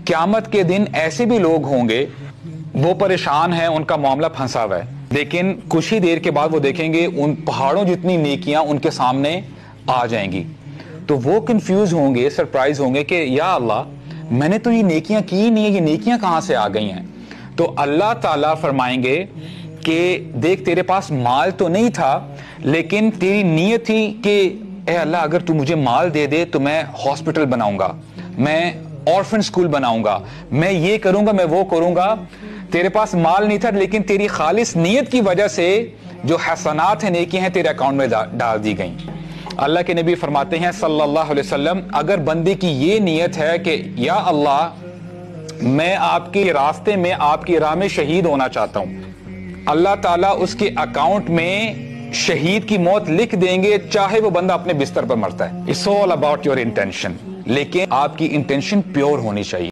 قیامت کے دن ایسے بھی لوگ ہوں گے وہ پریشان ہیں، ان کا معاملہ پھنسا ہوا ہے، لیکن کچھ ہی دیر کے بعد وہ دیکھیں گے ان پہاڑوں جتنی نیکیاں ان کے سامنے آ جائیں گی، تو وہ کنفیوز ہوں گے، سرپرائز ہوں گے کہ یا اللہ میں نے تو یہ نیکیاں کی نہیں ہیں، یہ نیکیاں کہاں سے آ گئی ہیں؟ تو اللہ تعالیٰ فرمائیں گے کہ دیکھ تیرے پاس مال تو نہیں تھا لیکن تیری نیت تھی کہ اے اللہ اگر تو مجھے مال دے دے تو میں ہاسپٹل بناؤں گا، میں آرفن سکول بناؤں گا، میں یہ کروں گا، میں وہ کروں گا۔ تیرے پاس مال نہیں تھا لیکن تیری خالص نیت کی وجہ سے جو حسنات ہیں، نیکی ہیں، تیرے اکاؤنٹ میں ڈال دی گئیں۔ اللہ کے نبی فرماتے ہیں صلی اللہ علیہ وسلم اگر بندے کی یہ نیت ہے کہ یا اللہ میں آپ کے راستے میں آپ کی راہ میں شہید ہونا چاہتا ہوں، اللہ تعالیٰ اس کے اکاؤنٹ میں شہید کی موت لکھ دیں گے چاہے وہ بندہ اپنے بستر پر مرتا ہے۔ It's all about your intention، لیکن آپ کی انٹینشن پیور ہونی چاہیے۔